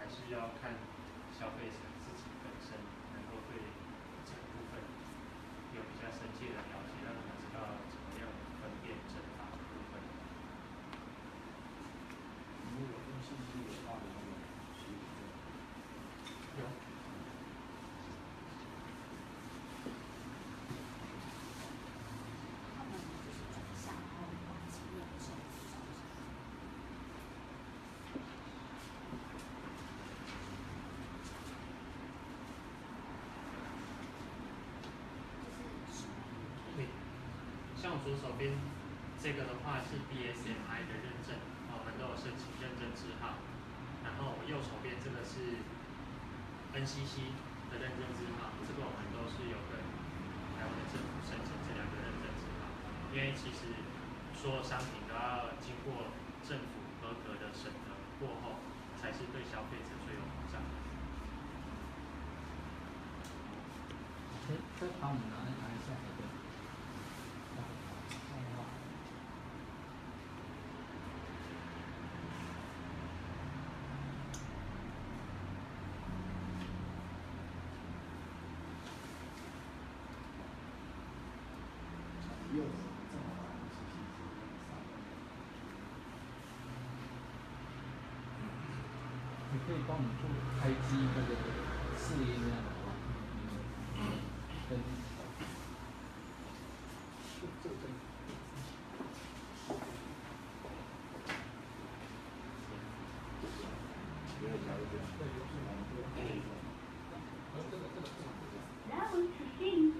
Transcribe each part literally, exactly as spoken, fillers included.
是要看消费者自己本身能够对这个部分有比较深切的了解，让他们知道怎么样分辨正法的部分。 如果用信息的话，有没有实体证？ 有。 他们就是转向，然后往前验证，是不是？ 对，像我左手边这个的话是 B S M I 的认证，我们都有申请认证字号。然后我右手边这个是 N C C 的认证字号，这个我们都是有跟台湾的政府申请这两个认证字号，因为其实所有商品都要经过政府合格的审核过后，才是对消费者最有保障的。 这这把我们拿来拿一下才对。 右手正好按信息是上面。 你可以帮我们做开机那个试音那样的话，嗯，跟这这这。 没有条件，对，是蛮多的。 呃，这个这个这个。 然后此信。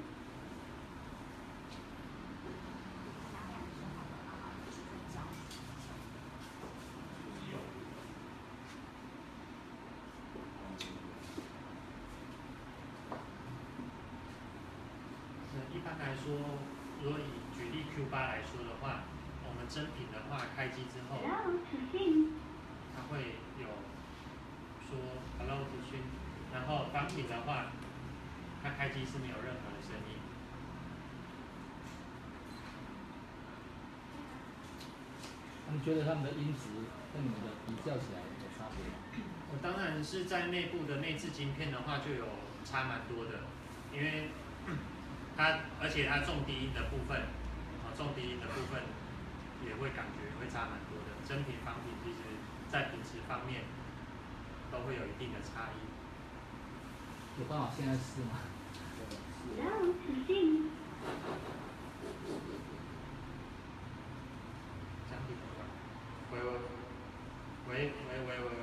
一般来说，如果以举例 Q 八来说的话，我们真品的话开机之后，它会有说 Hello 资讯，然后仿品的话，它开机是没有任何的声音。 你觉得他们的音质跟你们的比较起来有差别吗？ 我当然是在内部的内置晶片的话，就有差蛮多的，因为它而且它重低音的部分，啊重低音的部分也会感觉会差蛮多的。真品仿品其实在品质方面都会有一定的差异。 有办法现在试吗？ 然后此信。 讲品的话，喂喂喂喂喂喂喂。